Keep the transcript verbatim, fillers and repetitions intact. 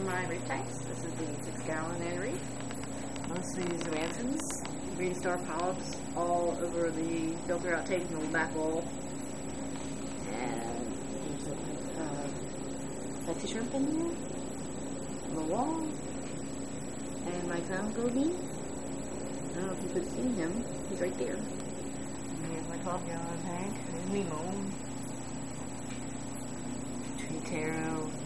my reef tanks. This is the six gallon Nano Reef. Mostly zooxanthins, green star polyps all over the filter outtake and the back wall. And there's a uh, sexy shrimp in there on the wall. And my clown goby. I don't know if you could see him. He's right there. And here's my twelve gallon tank. There's Nemo. Tree taro.